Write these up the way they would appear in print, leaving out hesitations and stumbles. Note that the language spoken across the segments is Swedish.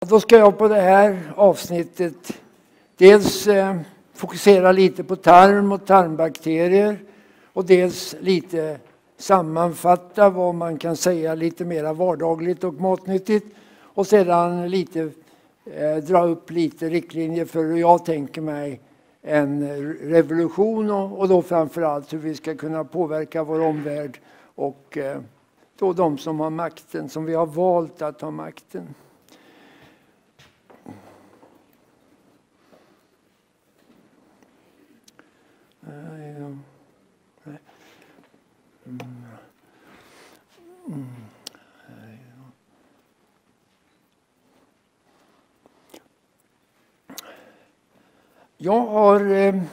då ska jag på det här avsnittet dels fokusera lite på tarm och tarmbakterier och dels lite sammanfatta vad man kan säga lite mer vardagligt och matnyttigt och sedan lite dra upp lite riktlinjer för hur jag tänker mig en revolution och då framförallt hur vi ska kunna påverka vår omvärld och då de som har makten, som vi har valt att ha makten. Jag har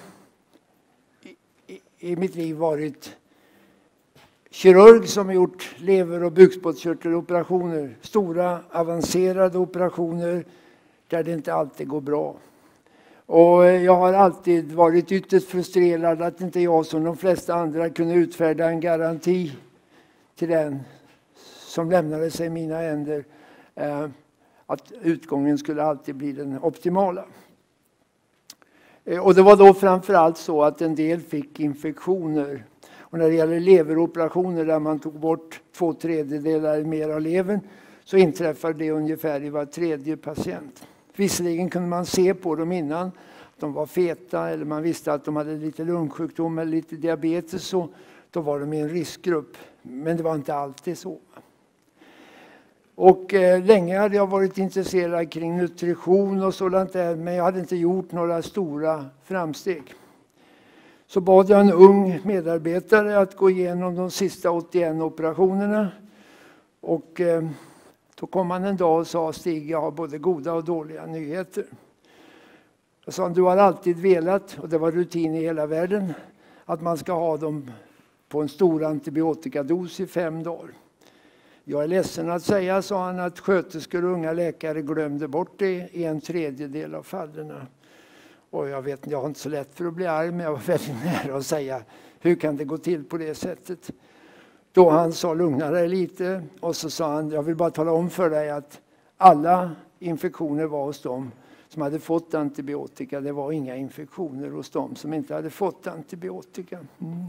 i mitt liv varit kirurg som har gjort lever- och bukspottkörteloperationer. Stora avancerade operationer där det inte alltid går bra. Och jag har alltid varit ytterst frustrerad att inte jag som de flesta andra kunde utfärda en garanti till den som lämnade sig i mina händer. Att utgången skulle alltid bli den optimala. Och det var då framförallt så att en del fick infektioner. Och när det gäller leveroperationer där man tog bort 2/3 mer av levern så inträffade det ungefär i var tredje patient. Visserligen kunde man se på dem innan att de var feta eller man visste att de hade lite lungsjukdom eller lite diabetes så då var de i en riskgrupp. Men det var inte alltid så. Och länge hade jag varit intresserad kring nutrition och sådant där men jag hade inte gjort några stora framsteg. Så bad jag en ung medarbetare att gå igenom de sista 81 operationerna. Och då kom han en dag och sa: Stig, jag har både goda och dåliga nyheter. Jag sa: du har alltid velat, och det var rutin i hela världen, att man ska ha dem på en stor antibiotikados i 5 dagar. Jag är ledsen att säga, sa han, att sköterskor och unga läkare glömde bort det i 1/3 av fallerna. Och jag vet, jag har inte så lätt för att bli arg, men jag var väldigt nära att säga: hur kan det gå till på det sättet? Då han sa: lugna dig lite. Och så sa han: jag vill bara tala om för dig att alla infektioner var hos dem som hade fått antibiotika. Det var inga infektioner hos dem som inte hade fått antibiotika.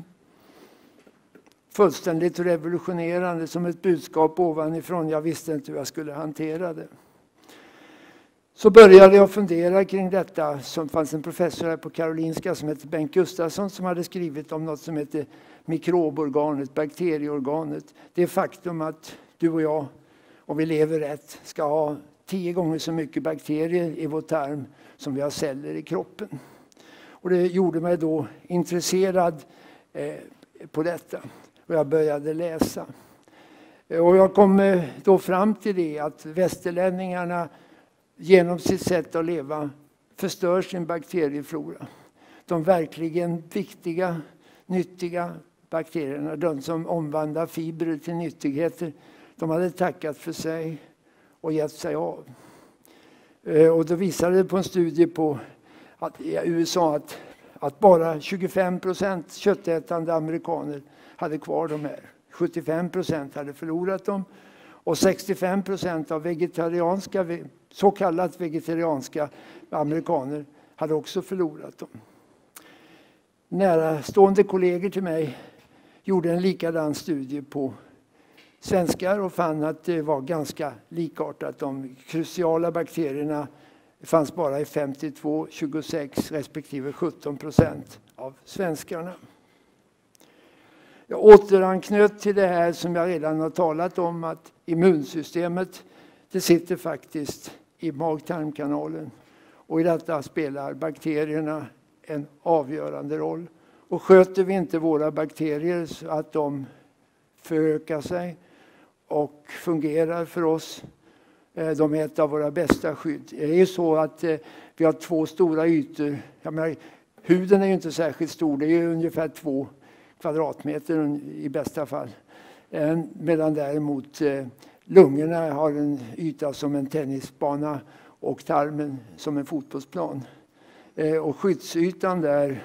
Fullständigt revolutionerande, som ett budskap ovanifrån. Jag visste inte hur jag skulle hantera det. Så började jag fundera kring detta. Som fanns en professor här på Karolinska som heter Bengt Gustafsson som hade skrivit om något som heter mikroborganet, bakterieorganet. Det faktum att du och jag, om vi lever rätt, ska ha 10 gånger så mycket bakterier i vår tarm som vi har celler i kroppen. Och det gjorde mig då intresserad på detta. Och jag började läsa. Och jag kom då fram till det att västerlänningarna genom sitt sätt att leva förstör sin bakterieflora. De verkligen viktiga, nyttiga bakterierna, de som omvandlar fibrer till nyttigheter, de hade tackat för sig och gett sig av. Och då visade det på en studie på att i USA att bara 25% köttätande amerikaner hade kvar de här. 75% hade förlorat dem. Och 65% av vegetarianska, så kallat vegetarianska amerikaner hade också förlorat dem. Närstående kollegor till mig gjorde en likadan studie på svenskar och fann att det var ganska likartat. De kruciala bakterierna fanns bara i 52, 26 respektive 17% av svenskarna. Jag återanknöt till det här som jag redan har talat om, att immunsystemet, det sitter faktiskt i mag-tarmkanalen. Och i detta spelar bakterierna en avgörande roll. Och sköter vi inte våra bakterier så att de förökar sig och fungerar för oss, de är ett av våra bästa skydd. Det är ju så att vi har 2 stora ytor. Jag menar, huden är ju inte särskilt stor, det är ju ungefär 2 kvadratmeter i bästa fall. Medan däremot lungorna har en yta som en tennisbana och tarmen som en fotbollsplan. Och skyddsytan där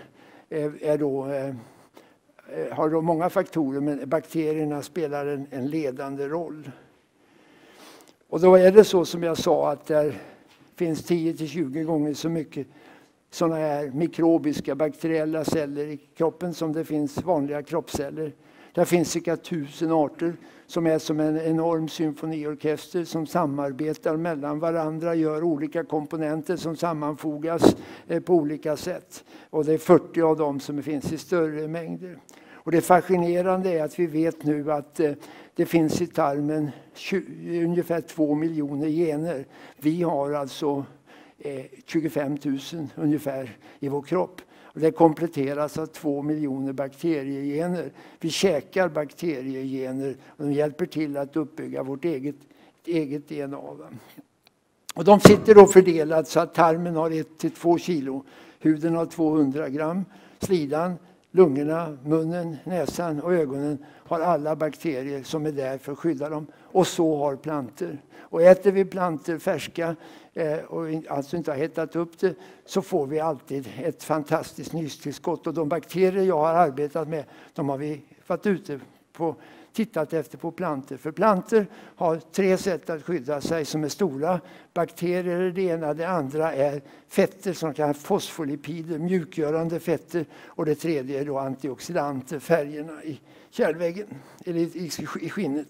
har då många faktorer, men bakterierna spelar en ledande roll. Och då är det så som jag sa att där finns 10-20 gånger så mycket sådana här mikrobiska bakteriella celler i kroppen som det finns vanliga kroppsceller. Där finns cirka 1000 arter som är som en enorm symfoniorkester som samarbetar mellan varandra, gör olika komponenter som sammanfogas på olika sätt. Och det är 40 av dem som finns i större mängder. Och det fascinerande är att vi vet nu att det finns i tarmen ungefär 2 miljoner gener. Vi har alltså 25 000 ungefär i vår kropp. Och det kompletteras av 2 miljoner bakteriegener. Vi käkar bakteriegener och de hjälper till att uppbygga vårt eget DNA. Och de sitter då fördelat så att tarmen har 1-2 kilo, huden har 200 gram, slidan, lungorna, munnen, näsan och ögonen har alla bakterier som är där för att skydda dem. Och så har plantor. Och äter vi plantor färska och alltså inte har hettat upp det, så får vi alltid ett fantastiskt nystillskott. Och de bakterier jag har arbetat med, de har vi varit ute på, tittat efter på plantor. För plantor har 3 sätt att skydda sig som är stora. Bakterier är det ena, det andra är fetter som kan ha fosfolipider, mjukgörande fetter. Och det tredje är då antioxidanter, färgerna i kärlväggen, eller i skinnet.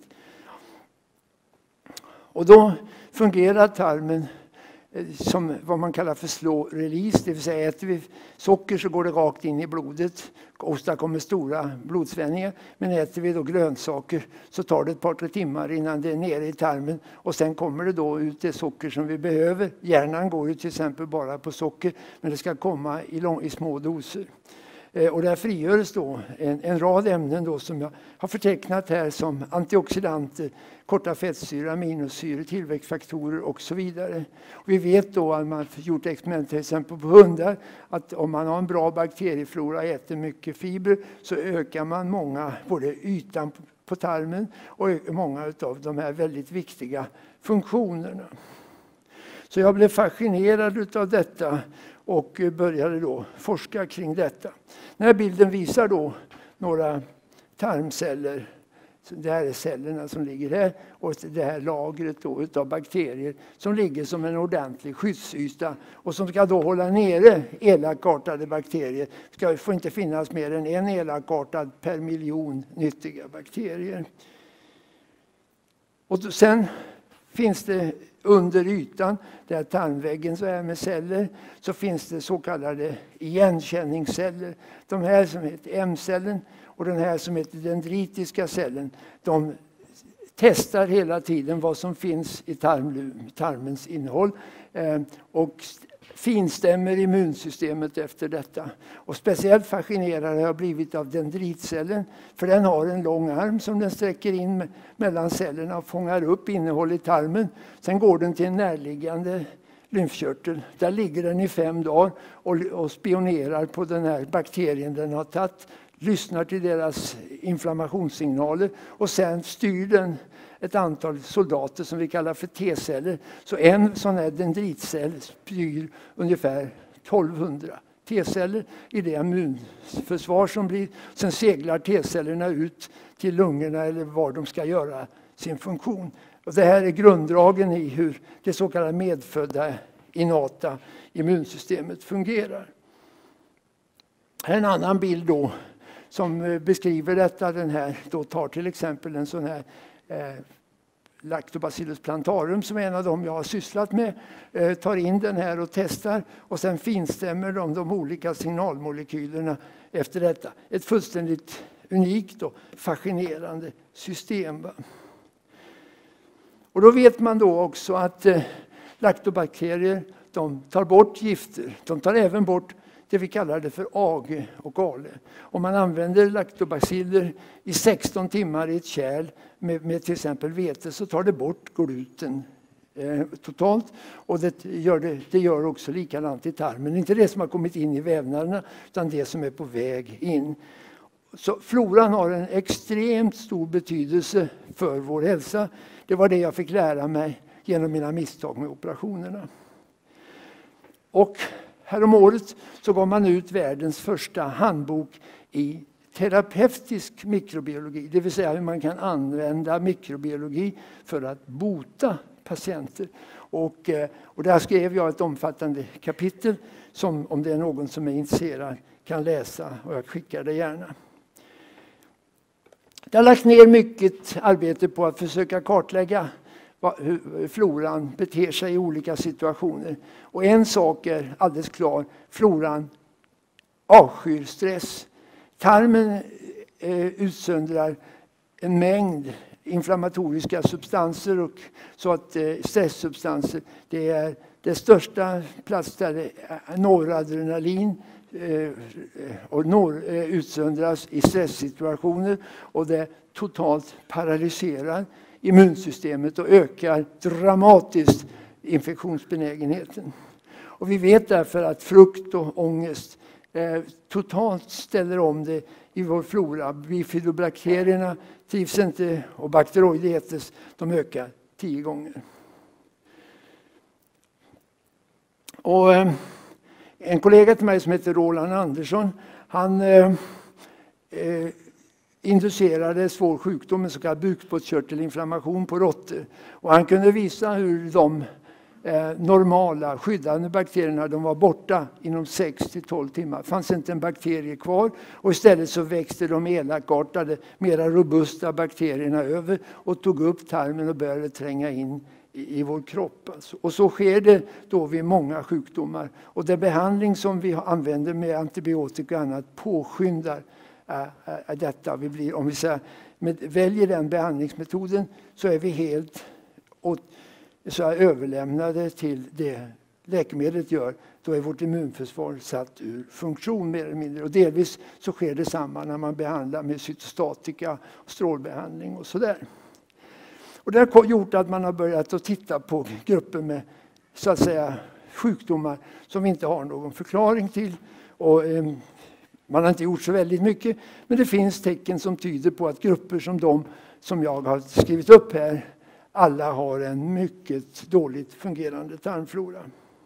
Och då fungerar tarmen som vad man kallar för slow release, det vill säga äter vi socker så går det rakt in i blodet och åstadkommer stora blodsvällningar. Men äter vi då grönsaker så tar det ett par 3 timmar innan det är nere i tarmen och sen kommer det då ut det socker som vi behöver. Hjärnan går ju till exempel bara på socker, men det ska komma i små doser. Och där frigörs då en rad ämnen då som jag har förtecknat här som antioxidanter, korta fettsyror, aminosyror, tillväxtfaktorer och så vidare. Och vi vet då att man har gjort experiment till exempel på hundar att om man har en bra bakterieflora och äter mycket fibrer så ökar man både ytan på tarmen och många av de här väldigt viktiga funktionerna. Så jag blev fascinerad av detta och började då forska kring detta. Den här bilden visar då några tarmceller. Det här är cellerna som ligger här och det här lagret då utav bakterier som ligger som en ordentlig skyddsyta och som ska då hålla nere elakartade bakterier. Det får inte finnas mer än en elakartad per miljon nyttiga bakterier. Och sen finns det under ytan, där tarmväggen så är med celler, så finns det så kallade igenkänningsceller. De här som heter M-cellen och den här som heter dendritiska cellen, de testar hela tiden vad som finns i tarmens innehåll och finstämmer immunsystemet efter detta. Och speciellt fascinerad har jag blivit av dendritcellen, för den har en lång arm som den sträcker in mellan cellerna och fångar upp innehåll i tarmen. Sen går den till en närliggande lymfkörtel. Där ligger den i 5 dagar och spionerar på den här bakterien den har tagit, lyssnar till deras inflammationssignaler och sen styr den ett antal soldater som vi kallar för T-celler. Så en sån här dendritcell styr ungefär 1200 T-celler i det immunförsvar som blir. Sen seglar T-cellerna ut till lungorna eller var de ska göra sin funktion. Och det här är grunddragen i hur det så kallade medfödda innata immunsystemet fungerar. Här är en annan bild då som beskriver detta. Den här då tar till exempel en sån här Lactobacillus plantarum som är en av dem jag har sysslat med, tar in den här och testar och sen finstämmer de olika signalmolekylerna efter detta. Ett fullständigt unikt och fascinerande system. Och då vet man då också att laktobakterier, de tar bort gifter. De tar även bort det vi kallar det för AGE och ALE. Om man använder laktobaciller i 16 timmar i ett kärl med till exempel vete så tar det bort gluten totalt. Och det gör också likadant i tarmen. Inte det som har kommit in i vävnaderna utan det som är på väg in. Så floran har en extremt stor betydelse för vår hälsa. Det var det jag fick lära mig genom mina misstag med operationerna. Och häromåret så gav man ut världens första handbok i terapeutisk mikrobiologi. Det vill säga hur man kan använda mikrobiologi för att bota patienter. Och där skrev jag ett omfattande kapitel som, om det är någon som är intresserad, kan läsa, och jag skickar det gärna. Jag har lagt ner mycket arbete på att försöka kartlägga hur floran beter sig i olika situationer. Och en sak är alldeles klar, floran avskyr stress. Tarmen utsöndrar en mängd inflammatoriska substanser, och så att stresssubstanser, det är det största plats där noradrenalin utsöndras i stresssituationer, och det totalt paralyserar immunsystemet och ökar dramatiskt infektionsbenägenheten. Och vi vet därför att frukt och ångest totalt ställer om det i vår flora. Bifidobakterierna trivs inte, och Bacteroidetes, de ökar 10 gånger. Och en kollega till mig som heter Roland Andersson, han inducerade svår sjukdom, en så kallad bukspottkörtelinflammation på råttor. Och han kunde visa hur de normala skyddande bakterierna, de var borta inom 6-12 timmar. Det fanns inte en bakterie kvar, och istället så växte de elakartade, mera robusta bakterierna över och tog upp tarmen och började tränga in i vår kropp. Alltså. Och så sker det då vid många sjukdomar. Och den behandling som vi använder med antibiotika och annat påskyndar detta. Om vi väljer den behandlingsmetoden, så är vi helt överlämnade till det läkemedlet gör. Då är vårt immunförsvar satt ur funktion mer eller mindre. Och delvis så sker det samma när man behandlar med cytostatika, strålbehandling och sådär. Och det har gjort att man har börjat att titta på grupper med, så att säga, sjukdomar som vi inte har någon förklaring till. Och man har inte gjort så väldigt mycket, men det finns tecken som tyder på att grupper som de som jag har skrivit upp här, alla har en mycket dåligt fungerande tarmflora.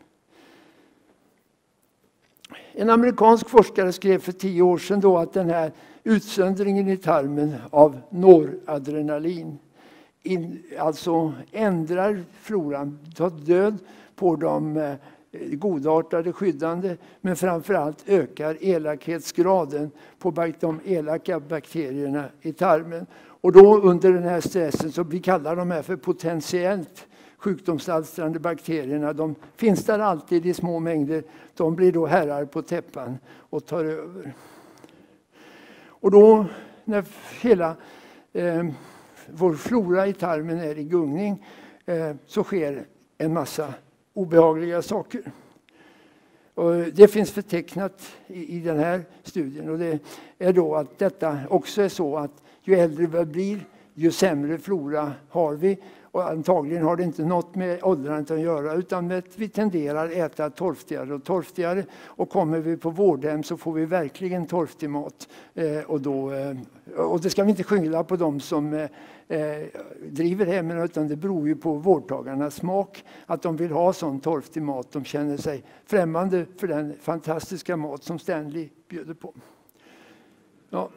En amerikansk forskare skrev för 10 år sedan då att den här utsöndringen i tarmen av noradrenalin alltså ändrar floran, tar död på de godartade skyddande, men framförallt ökar elakhetsgraden på de elaka bakterierna i tarmen. Och då under den här stressen, så vi kallar de här för potentiellt sjukdomsalstrande bakterierna, de finns där alltid i små mängder, de blir då herrar på täppan och tar över. Och då när hela vår flora i tarmen är i gungning, så sker en massa obehagliga saker. Och det finns förtecknat i den här studien, och det är då att detta också är så att ju äldre vi blir, ju sämre flora har vi. Och antagligen har det inte något med åldrandet att göra, utan med att vi tenderar att äta torftigare och torftigare. Och kommer vi på vårdhem så får vi verkligen torftig mat. Och det ska vi inte skylla på dem som driver hemmen, utan det beror ju på vårdtagarnas smak. Att de vill ha sån torftig mat. De känner sig främmande för den fantastiska mat som Stanley bjuder på. Ja.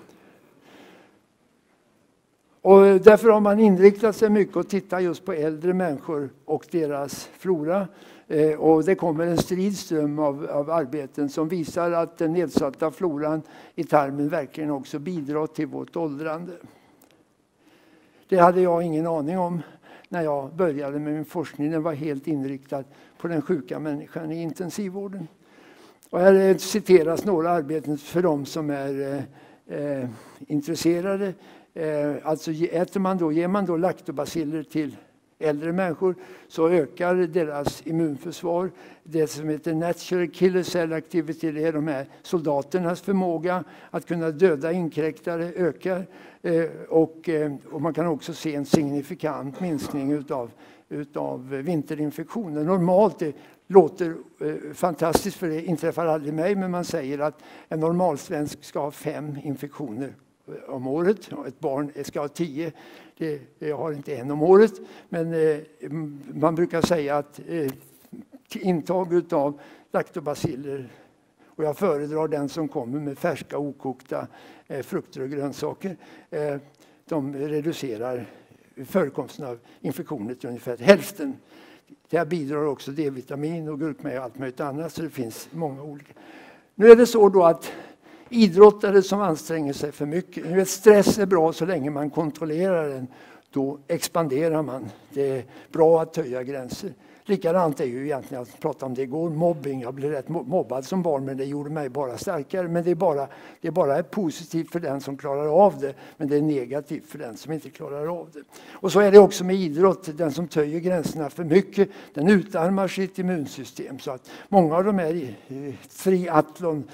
Och därför har man inriktat sig mycket att titta just på äldre människor och deras flora. Och det kommer en stridström av arbeten som visar att den nedsatta floran i tarmen verkligen också bidrar till vårt åldrande. Det hade jag ingen aning om när jag började med min forskning. Den var helt inriktad på den sjuka människan i intensivvården. Och här citeras några arbeten för de som är intresserade. Alltså ger man då lactobaciller till äldre människor, så ökar deras immunförsvar. Det som heter natural killer cell activity, det är de här soldaternas förmåga att kunna döda inkräktare ökar. Och man kan också se en signifikant minskning utav vinterinfektioner. Normalt det låter fantastiskt, för det inträffar aldrig mig, men man säger att en normalsvensk ska ha 5 infektioner om året. Ett barn ska ha 10. Jag har inte en om året, men man brukar säga att intag av lactobaciller, och jag föredrar den som kommer med färska okokta frukter och grönsaker, de reducerar förekomsten av infektioner till ungefär hälften. Det bidrar också D-vitamin och gurkmeja och allt möjligt annat, så det finns många olika. Nu är det så då att idrottare som anstränger sig för mycket, stress är bra så länge man kontrollerar den, då expanderar man. Det är bra att höja gränser. Likadant är ju egentligen, jag pratade om det igår, mobbing. Jag blev rätt mobbad som barn, men det gjorde mig bara starkare. Men det är bara positivt för den som klarar av det, men det är negativt för den som inte klarar av det. Och så är det också med idrott. Den som töjer gränserna för mycket, den utarmar sitt immunsystem. Så att många av de här i triathlon,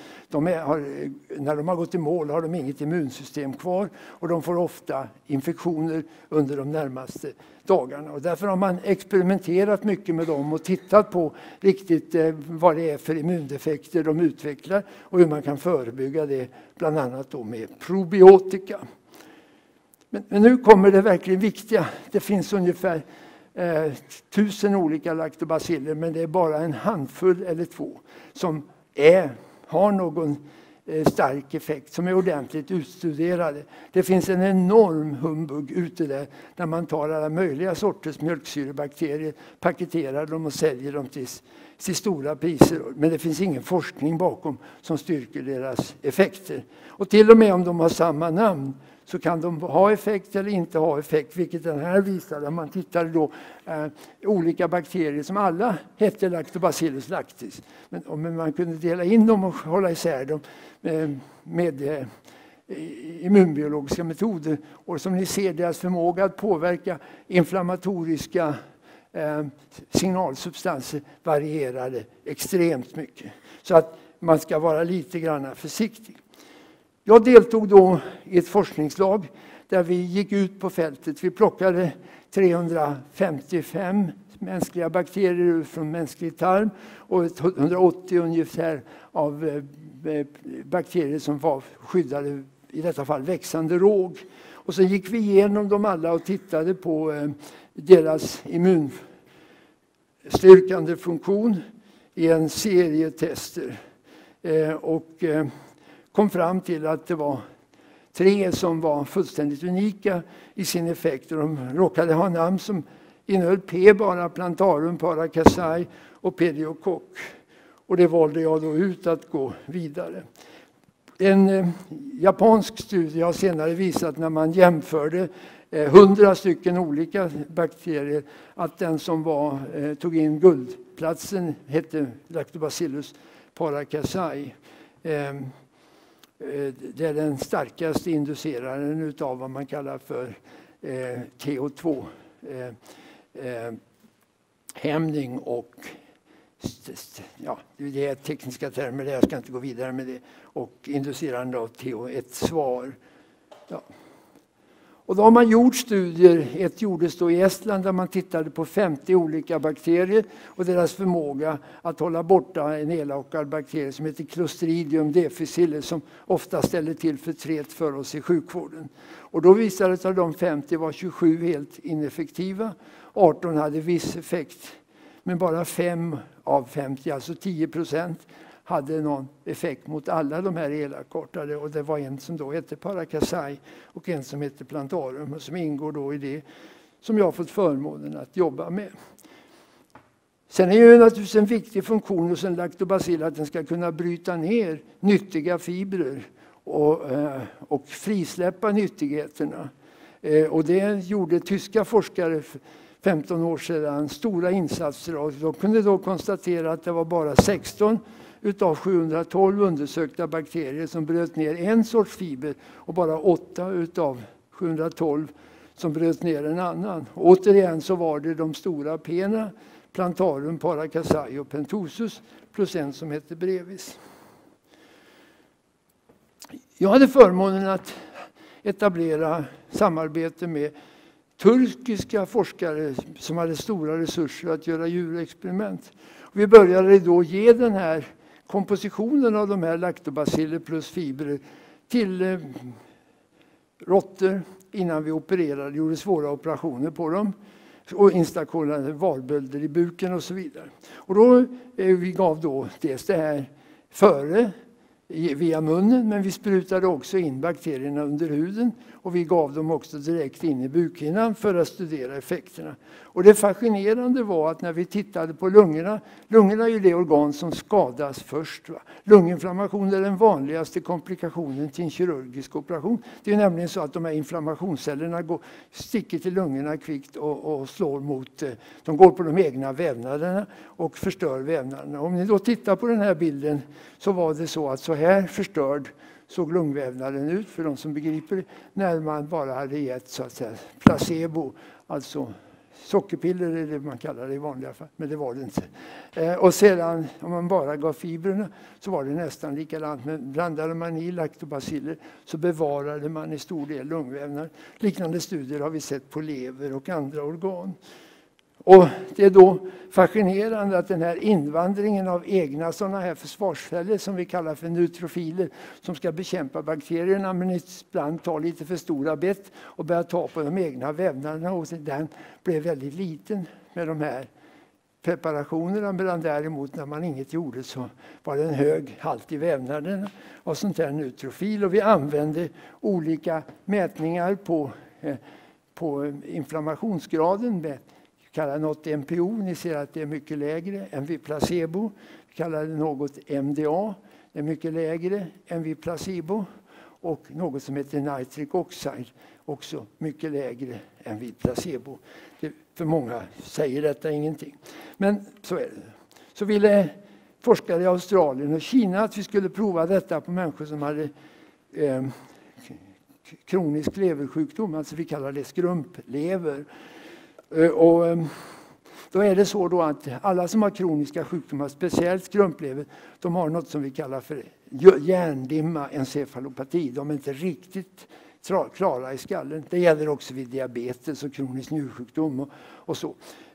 när de har gått i mål har de inget immunsystem kvar, och de får ofta infektioner under de närmaste dagarna. Och därför har man experimenterat mycket med dem och tittat på riktigt vad det är för immundefekter de utvecklar och hur man kan förebygga det, bland annat då med probiotika. Men nu kommer det verkligen viktiga. Det finns ungefär 1000 olika laktobaciller, men det är bara en handfull eller 2 som har någon stark effekt, som är ordentligt utstuderade. Det finns en enorm humbug ute där man tar alla möjliga sorters mjölksyrebakterier, paketerar dem och säljer dem till stora priser. Men det finns ingen forskning bakom som styrker deras effekter. Och till och med om de har samma namn så kan de ha effekt eller inte ha effekt, vilket den här visar. Där man tittade då olika bakterier som alla hette Lactobacillus lactis. Men man kunde dela in dem och hålla isär dem med immunbiologiska metoder. Och som ni ser, deras förmåga att påverka inflammatoriska signalsubstanser varierade extremt mycket. Så att man ska vara lite grann försiktig. Jag deltog då i ett forskningslag där vi gick ut på fältet. Vi plockade 355 mänskliga bakterier från mänsklig tarm och 180 ungefär av bakterier som var skyddade, i detta fall växande råg. Och så gick vi igenom dem alla och tittade på deras immunstyrkande funktion i en serie tester. Och kom fram till att det var 3 som var fullständigt unika i sin effekt. De råkade ha namn som innehöll P bara, Plantarum, Paracasai och Pediococ. Och det valde jag då ut att gå vidare. En japansk studie har senare visat, när man jämförde 100 stycken olika bakterier, att den som tog in guldplatsen hette Lactobacillus paracasai. Det är den starkaste induceraren av vad man kallar för TH2 hämning och det är tekniska termer, jag ska inte gå vidare med det, och inducerande av TH1-svar. Ja. Och då har man gjort studier, ett gjordes då i Estland där man tittade på 50 olika bakterier och deras förmåga att hålla borta en elakad bakterie som heter Clostridium difficile, som ofta ställer till förtret för oss i sjukvården. Och då visade det sig att de 50 var 27 helt ineffektiva, 18 hade viss effekt, men bara 5 av 50, alltså 10%, hade någon effekt mot alla de här elakartade, och det var en som då hette Paracasai och en som hette Plantarum, och som ingår då i det som jag har fått förmånen att jobba med. Sen är ju naturligtvis en viktig funktion hos en lactobacill att den ska kunna bryta ner nyttiga fibrer och frisläppa nyttigheterna. Och det gjorde tyska forskare 15 år sedan stora insatser, och de kunde då konstatera att det var bara 16 utav 712 undersökta bakterier som bröt ner en sorts fiber och bara 8 utav 712 som bröt ner en annan. Och återigen så var det de stora pena, Plantarum, Paracasai och Pentosus, plus en som hette Brevis. Jag hade förmånen att etablera samarbete med turkiska forskare som hade stora resurser att göra djurexperiment. Vi började då ge den här kompositionen av de här laktobaciller plus fibrer till råttor innan vi opererade, gjorde svåra operationer på dem och installationerade varbölder i buken och så vidare. Och då vi gav då dels det här före via munnen, men vi sprutade också in bakterierna under huden och vi gav dem också direkt in i bukhinnan för att studera effekterna. Och det fascinerande var att när vi tittade på lungorna är ju det organ som skadas först. Lunginflammation är den vanligaste komplikationen till en kirurgisk operation. Det är nämligen så att de här inflammationscellerna sticker till lungorna kvickt och slår mot, de går på de egna vävnaderna och förstör vävnaderna. Om ni då tittar på den här bilden så var det så att så här förstörd såg lungvävnaden ut, för de som begriper det, när man bara hade gett så att säga placebo, alltså sockerpiller är det man kallar det i vanliga fall, men det var det inte. Och sedan om man bara gav fibrerna så var det nästan likadant, men blandade man i lactobaciller så bevarade man i stor del lungvävnad. Liknande studier har vi sett på lever och andra organ. Och det är då fascinerande att den här invandringen av egna sådana här försvarsceller som vi kallar för neutrofiler som ska bekämpa bakterierna men ibland tar lite för stora bett och börjar ta på de egna vävnaderna och den blev väldigt liten med de här preparationerna, medan däremot när man inget gjorde så var det en hög halt i vävnaderna av sånt här neutrofil, och vi använde olika mätningar på inflammationsgraden med kallar något MPO, ni ser att det är mycket lägre än vid placebo. Vi kallar det något MDA, det är mycket lägre än vid placebo. Och något som heter nitric oxide, också mycket lägre än vid placebo. För många säger detta ingenting. Men så är det. Så ville forskare i Australien och Kina att vi skulle prova detta på människor som hade kronisk leversjukdom, alltså vi kallar det skrumplever. Och då är det så då att alla som har kroniska sjukdomar, speciellt skrumplever, de har något som vi kallar för hjärndimma encefalopati. De är inte riktigt klara i skallen. Det gäller också vid diabetes och kronisk njursjukdom och så.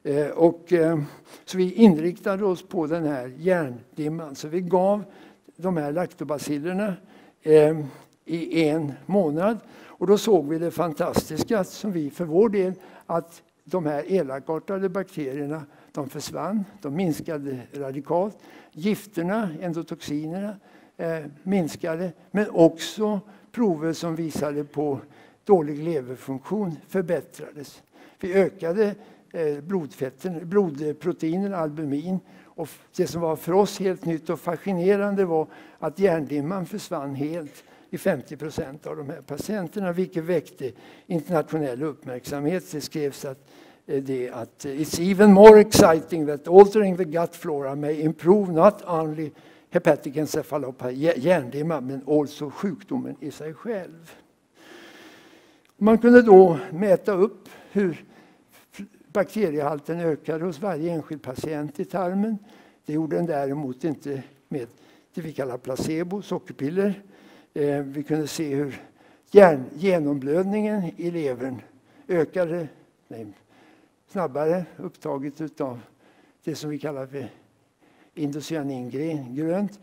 Så vi inriktade oss på den här hjärndimman. Så vi gav de här lactobacillerna i 1 månad. Och då såg vi det fantastiska som vi för vår del, att de här elakartade bakterierna, de försvann, de minskade radikalt. Gifterna, endotoxinerna, minskade, men också prover som visade på dålig leverfunktion förbättrades. Vi ökade blodproteinerna, albumin, och det som var för oss helt nytt och fascinerande var att hjärndimman försvann helt i 50% av de här patienterna, vilket väckte internationell uppmärksamhet. Det skrevs att it's even more exciting that altering the gut flora may improve not only hepatic encephalopati, hjärndimma, men också sjukdomen i sig själv. Man kunde då mäta upp hur bakteriehalten ökade hos varje enskild patient i tarmen. Det gjorde den däremot inte med det vi kallar placebo, sockerpiller. Vi kunde se hur genomblödningen i levern ökade snabbare, upptaget av det som vi kallar för indocyaningrönt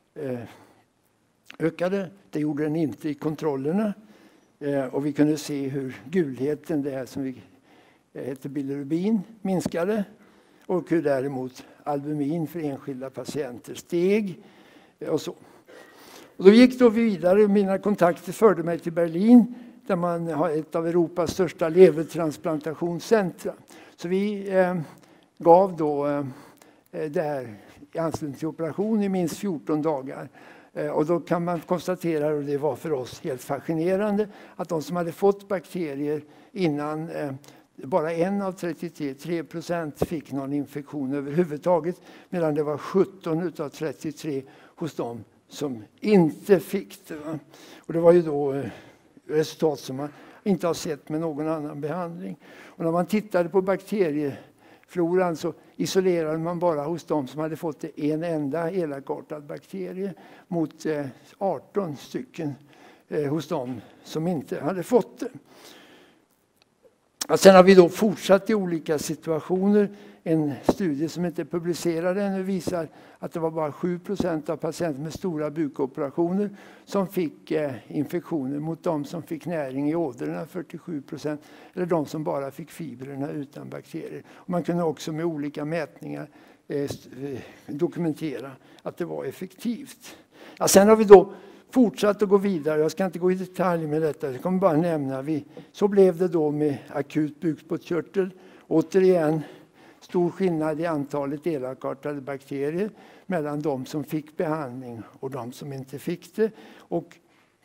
ökade. Det gjorde den inte i kontrollerna. Och vi kunde se hur gulheten, det här som vi heter bilirubin, minskade. Och hur däremot albumin för enskilda patienter steg. Och så. Och då gick vi vidare. Mina kontakter förde mig till Berlin, där man har ett av Europas största levertransplantationscentra. Så vi gav då det här i anslutning till operation i minst 14 dagar. Och då kan man konstatera, och det var för oss helt fascinerande, att de som hade fått bakterier innan, bara 1 av 3% fick någon infektion överhuvudtaget, medan det var 17 av 33 hos dem som inte fick det. Och det var ju då resultat som man inte har sett med någon annan behandling. Och när man tittade på bakteriefloran så isolerade man bara hos dem som hade fått en enda elakartad bakterie mot 18 stycken hos dem som inte hade fått det. Sen har vi då fortsatt i olika situationer. En studie som inte är publicerad ännu visar att det var bara 7% av patienter med stora bukoperationer som fick infektioner mot de som fick näring i ådrorna, 47%, eller de som bara fick fibrerna utan bakterier. Och man kunde också med olika mätningar dokumentera att det var effektivt. Ja, sen har vi då fortsatt att gå vidare. Jag ska inte gå i detalj med detta. Jag kommer bara nämna. Så blev det då med akut bukspottkörtel. Återigen stor skillnad i antalet elakartade bakterier mellan de som fick behandling och de som inte fick det. Och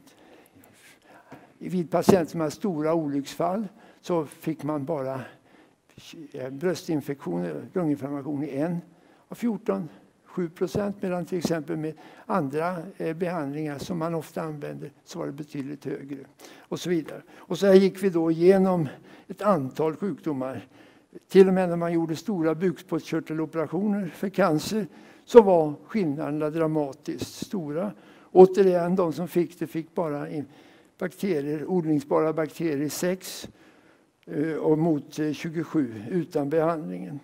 vid patienter som har stora olycksfall så fick man bara bröstinfektioner, lunginflammation i 1 av 14. 7%, medan till exempel med andra behandlingar som man ofta använder så var det betydligt högre och så vidare. Och så här gick vi då igenom ett antal sjukdomar. Till och med när man gjorde stora bukspottkörteloperationer för cancer så var skillnaderna dramatiskt stora. Återigen, de som fick det fick bara bakterier, odlingsbara bakterier 6 och mot 27 utan behandlingen.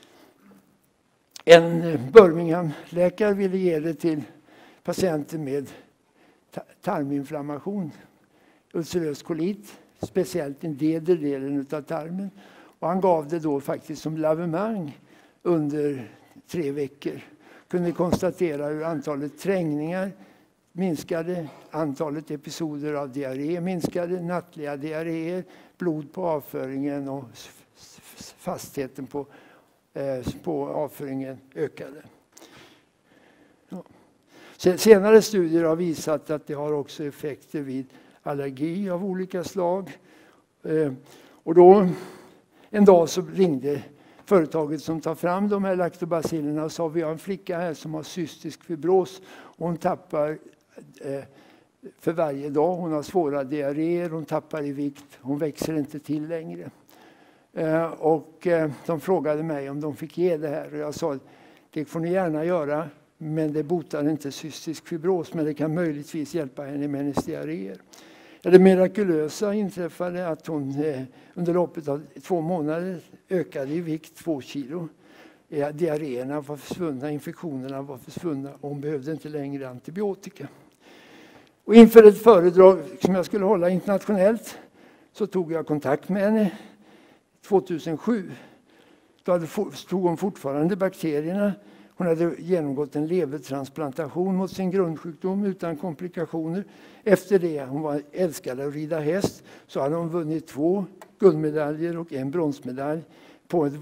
En Birmingham-läkare ville ge det till patienter med tarminflammation, ulcerös kolit, speciellt den nedre delen av tarmen. Och han gav det då faktiskt som lavemang under 3 veckor. Kunde konstatera hur antalet trängningar minskade, antalet episoder av diarré minskade, nattliga diarréer, blod på avföringen och fastheten på avföringen ökade. Ja. Senare studier har visat att det har också effekter vid allergi av olika slag. Och då en dag så ringde företaget som tar fram de här laktobacillerna och sa: vi har en flicka här som har cystisk fibros och hon tappar för varje dag. Hon har svåra diarréer, hon tappar i vikt, hon växer inte till längre. Och de frågade mig om de fick ge det här och jag sa: det får ni gärna göra, men det botar inte cystisk fibros, men det kan möjligtvis hjälpa henne med hennes diarréer. Det mirakulösa inträffade att hon under loppet av 2 månader ökade i vikt 2 kilo. Diarréerna var försvunna, infektionerna var försvunna och hon behövde inte längre antibiotika. Och inför ett föredrag som jag skulle hålla internationellt så tog jag kontakt med henne 2007. Då stod hon fortfarande bakterierna. Hon hade genomgått en levertransplantation mot sin grundsjukdom utan komplikationer. Efter det, hon älskade att rida häst, så hade hon vunnit 2 guldmedaljer och 1 bronsmedalj på en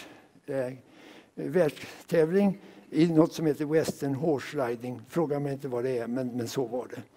världstävling i något som heter Western Horse Riding. Fråga mig inte vad det är, men så var det.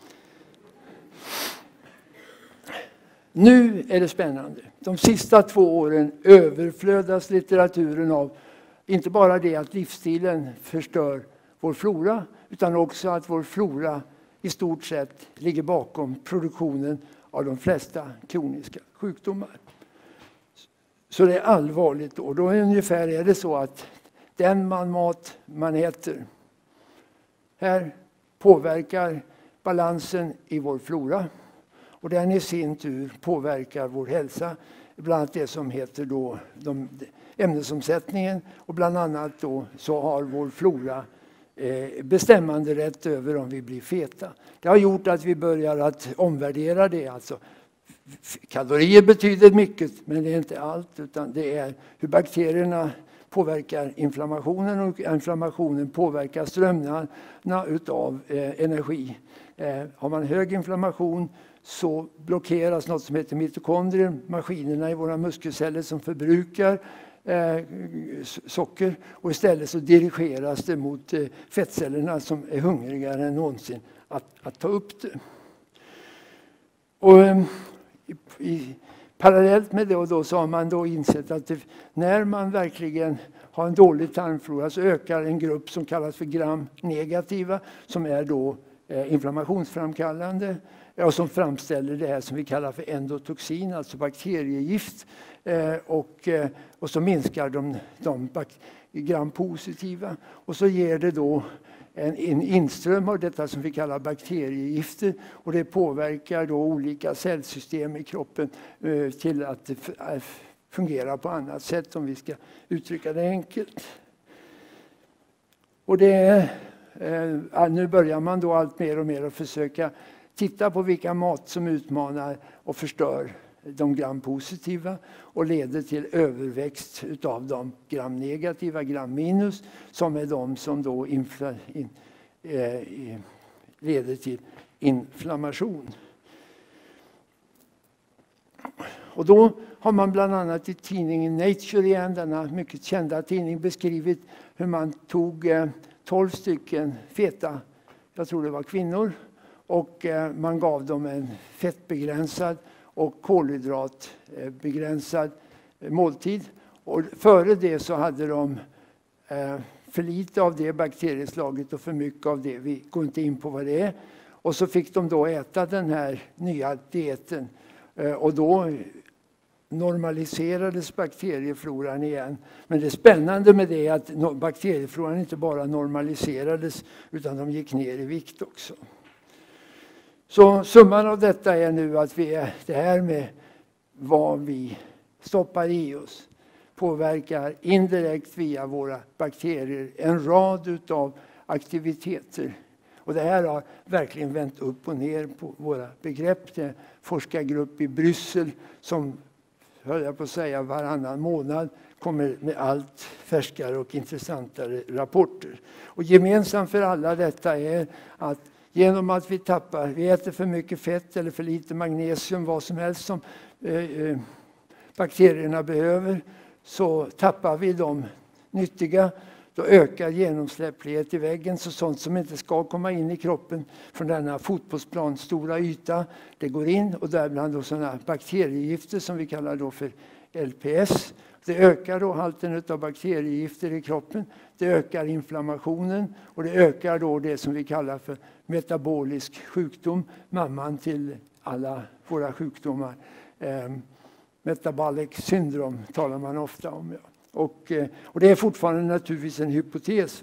Nu är det spännande. De sista 2 åren överflödas litteraturen av inte bara det att livsstilen förstör vår flora, utan också att vår flora i stort sett ligger bakom produktionen av de flesta kroniska sjukdomar. Så det är allvarligt då. Då är det så att den mat man äter här påverkar balansen i vår flora. Och den i sin tur påverkar vår hälsa. Bland annat det som heter då ämnesomsättningen. Och bland annat då så har vår flora bestämmande rätt över om vi blir feta. Det har gjort att vi börjar att omvärdera det. Alltså, kalorier betyder mycket, men det är inte allt. Utan det är hur bakterierna påverkar inflammationen och inflammationen påverkar strömmarna utav energi. Har man hög inflammation så blockeras något som heter mitokondrier, maskinerna i våra muskelceller som förbrukar socker, och istället så dirigeras det mot fettcellerna som är hungrigare än någonsin att ta upp det. Och parallellt med det och då så har man då insett att när man verkligen har en dålig tarmflora så ökar en grupp som kallas för gram-negativa, som är då inflammationsframkallande och som framställer det här som vi kallar för endotoxin, alltså bakteriegift, och så minskar de gram-positiva. Och så ger det då en inström av detta som vi kallar bakteriegifter, och det påverkar då olika cellsystem i kroppen till att fungera på annat sätt, om vi ska uttrycka det enkelt. Och nu börjar man då allt mer och mer att försöka titta på vilka mat som utmanar och förstör de gram-positiva och leder till överväxt av de gram-negativa, gram-minus, som är de som då leder till inflammation. Och då har man bland annat i tidningen Nature igen, denna mycket kända tidning, beskrivit hur man tog 12 stycken feta, jag tror det var kvinnor, och man gav dem en fettbegränsad och kolhydratbegränsad måltid. Och före det så hade de för lite av det bakterieslaget och för mycket av det. Vi går inte in på vad det är. Och så fick de då äta den här nya dieten. Och då normaliserades bakteriefloran igen. Men det spännande med det är att bakteriefloran inte bara normaliserades, utan de gick ner i vikt också. Så summan av detta är nu att det här med vad vi stoppar i oss påverkar indirekt via våra bakterier en rad av aktiviteter. Och det här har verkligen vänt upp och ner på våra begrepp. Det är en forskargrupp i Bryssel som, höll jag på att säga, varannan månad kommer med allt färskare och intressantare rapporter. Och gemensamt för alla detta är att genom att vi äter för mycket fett eller för lite magnesium, vad som helst som bakterierna behöver, så tappar vi de nyttiga. Då ökar genomsläpplighet i väggen, så sånt som inte ska komma in i kroppen från denna fotbollsplan stora yta, det går in, och däribland då sådana bakteriegifter som vi kallar då för LPS. Det ökar då halten av bakteriegifter i kroppen, det ökar inflammationen och det ökar då det som vi kallar för metabolisk sjukdom, mamman till alla våra sjukdomar. Metabolic syndrom talar man ofta om. Ja. Och det är fortfarande naturligtvis en hypotes. Va?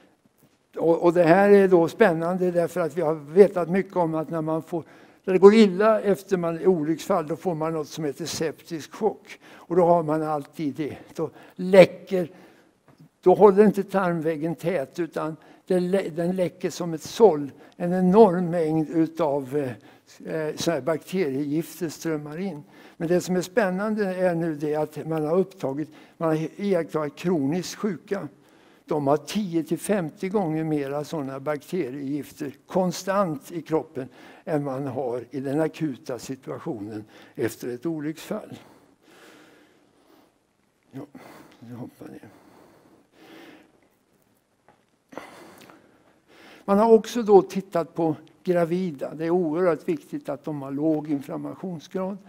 Och det här är då spännande därför att vi har vetat mycket om att när det går illa efter man är olycksfall, då får man något som heter septisk chock. Och då har man alltid det. Då håller inte tarmväggen tät, utan den läcker som ett såll. En enorm mängd av så här bakteriegifter strömmar in. Men det som är spännande är nu det att man har iakttagit kroniskt sjuka. De har 10-50 gånger mera sådana bakteriegifter konstant i kroppen än man har i den akuta situationen efter ett olycksfall. Ja, jag hoppar ner. Man har också då tittat på gravida. Det är oerhört viktigt att de har låg inflammationsgrad.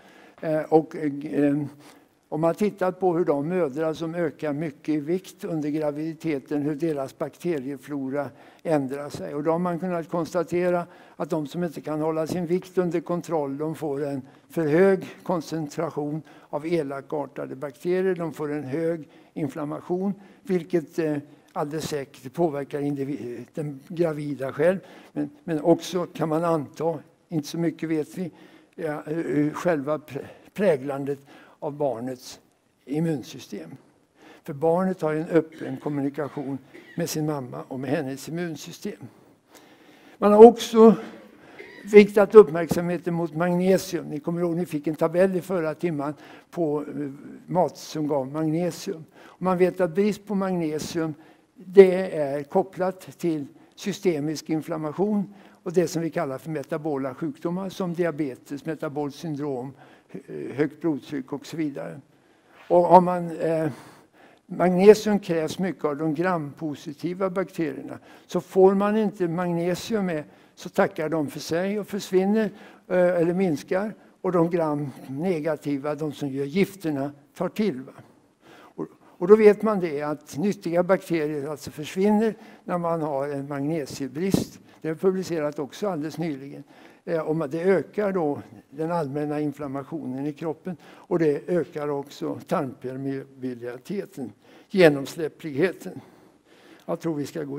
Om man tittar på hur de mödrar som ökar mycket i vikt under graviditeten, hur deras bakterieflora ändrar sig. Och då har man kunnat konstatera att de som inte kan hålla sin vikt under kontroll, de får en för hög koncentration av elakartade bakterier. De får en hög inflammation, vilket alldeles säkert påverkar den gravida själv. Men också kan man anta, inte så mycket vet vi, själva präglandet av barnets immunsystem. För barnet har en öppen kommunikation med sin mamma och med hennes immunsystem. Man har också riktat uppmärksamheten mot magnesium. Ni kommer ihåg, ni fick en tabell i förra timman på mat som gav magnesium. Och man vet att brist på magnesium, det är kopplat till systemisk inflammation och det som vi kallar för metabola sjukdomar som diabetes, metabolt syndrom, högt blodtryck och så vidare. Och har man magnesium krävs mycket av de grampositiva bakterierna. Så får man inte magnesium med, så tackar de för sig och försvinner eller minskar. Och de gram-negativa, de som gör gifterna, tar till. Va? Och då vet man det att nyttiga bakterier alltså försvinner när man har en magnesiumbrist. Det är publicerat också alldeles nyligen. Och det ökar då den allmänna inflammationen i kroppen och det ökar också tarmpermeabiliteten, genomsläppligheten. Jag tror vi ska gå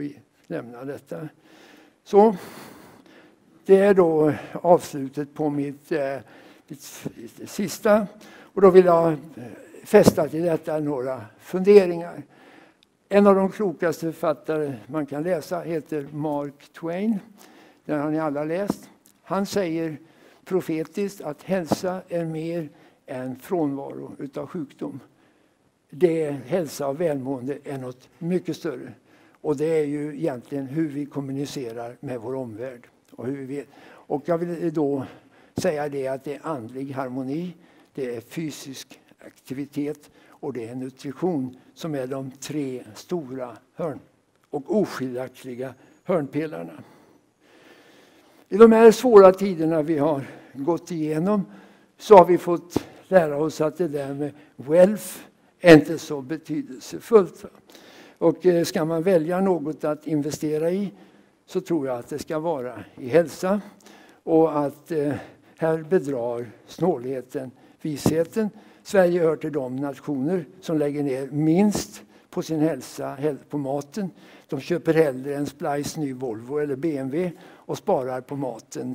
lämna detta. Så det är då avslutet på mitt sista. Och då vill jag fästa till detta några funderingar. En av de klokaste författare man kan läsa heter Mark Twain. Den har ni alla läst. Han säger profetiskt att hälsa är mer än frånvaro utav sjukdom. Det är hälsa och välmående är något mycket större. Och det är ju egentligen hur vi kommunicerar med vår omvärld. Och hur vi vet. Och jag vill då säga det att det är andlig harmoni, det är fysisk aktivitet och det är nutrition som är de 3 stora hörn och oskiljaktiga hörnpelarna. I de här svåra tiderna vi har gått igenom så har vi fått lära oss att det där med wealth är inte så betydelsefullt. Och ska man välja något att investera i så tror jag att det ska vara i hälsa. Och att här bedrar snålheten visheten. Sverige hör till de nationer som lägger ner minst på sin hälsa, på maten. De köper hellre en splice ny Volvo eller BMW och sparar på maten.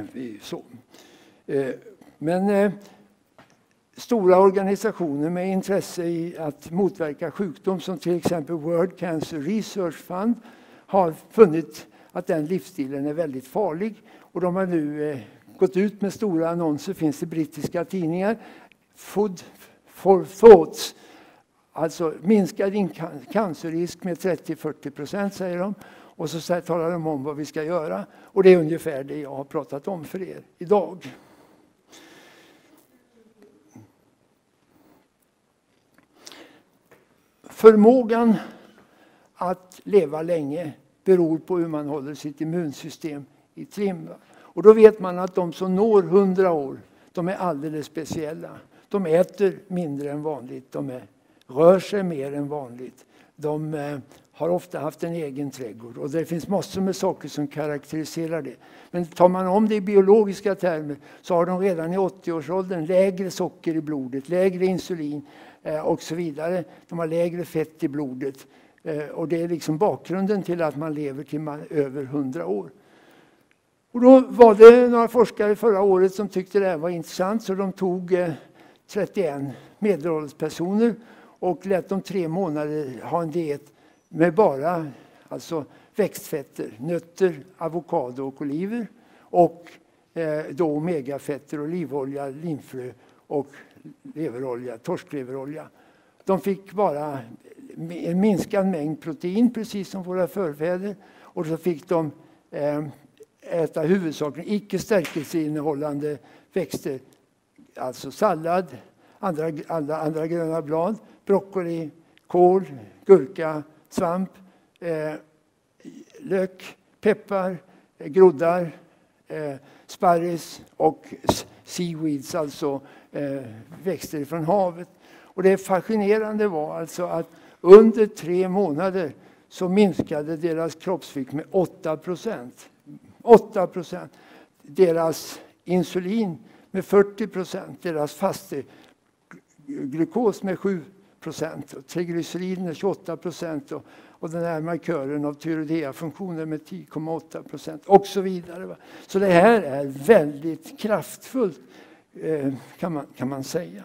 Men stora organisationer med intresse i att motverka sjukdom som till exempel World Cancer Research Fund har funnit att den livsstilen är väldigt farlig. Och de har nu gått ut med stora annonser, finns i brittiska tidningar. Food for thoughts. Alltså minska din cancerrisk med 30-40% säger de. Och så talar de om vad vi ska göra. Och det är ungefär det jag har pratat om för er idag. Förmågan att leva länge beror på hur man håller sitt immunsystem i trim. Och då vet man att de som når 100 år, de är alldeles speciella. De äter mindre än vanligt, de rör sig mer än vanligt. De har ofta haft en egen trädgård och det finns massor med saker som karaktäriserar det. Men tar man om det i biologiska termer så har de redan i 80-årsåldern lägre socker i blodet, lägre insulin och så vidare. De har lägre fett i blodet och det är liksom bakgrunden till att man lever till man över 100 år. Och då var det några forskare förra året som tyckte det här var intressant så de tog 31 medelålders personer och lät dem 3 månader ha en diet med bara alltså växtfetter, nötter, avokado och oliver och då omegafetter, olivolja, linfrö och leverolja, torskleverolja. De fick bara en minskad mängd protein precis som våra förfäder och så fick de äta huvudsakligen icke stärkelseinnehållande växter, alltså sallad, andra gröna blad, broccoli, kål, gurka, svamp, lök, peppar, groddar, sparris och seaweeds, alltså växter från havet. Och det fascinerande var alltså att under 3 månader så minskade deras kroppsvikt med 8%. 8%. Deras insulin med 40%. Deras fasteglukos med 7%. Och triglycerider 28%. Och den här markören av tyroidea-funktionen med 10,8%. Och så vidare. Så det här är väldigt kraftfullt kan man säga.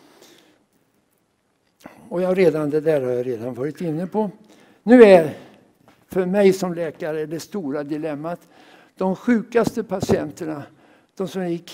Och det där har jag redan varit inne på. Nu är för mig som läkare det stora dilemmat. De sjukaste patienterna, de som är i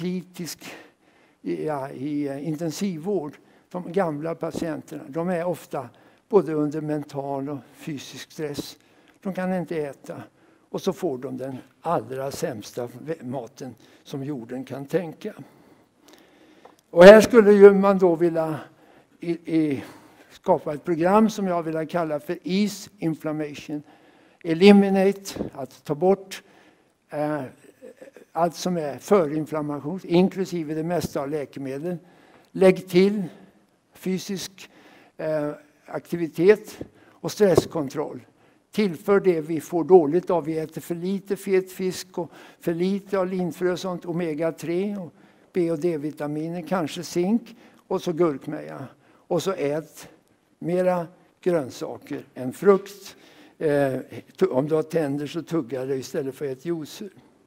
intensivvård, de gamla patienterna, de är ofta både under mental och fysisk stress. De kan inte äta och så får de den allra sämsta maten som jorden kan tänka. Och här skulle ju man då vilja skapa ett program som jag vill kalla för Ease Inflammation. Eliminate, att ta bort allt som är förinflammation, inklusive det mesta av läkemedel. Lägg till fysisk aktivitet och stresskontroll. Tillför det vi får dåligt av. Vi äter för lite fet fisk och för lite av linfrö och sånt, omega-3 och B- och D-vitaminer, kanske zink och så gurkmeja. Och så ät mera grönsaker än frukt. Om du har tänder så tuggar det istället för ett juicer.